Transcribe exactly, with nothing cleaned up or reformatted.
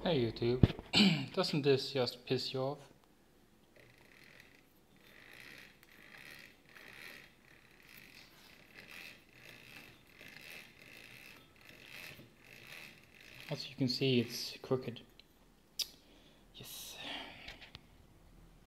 Hey YouTube, doesn't this just piss you off? As you can see, it's crooked.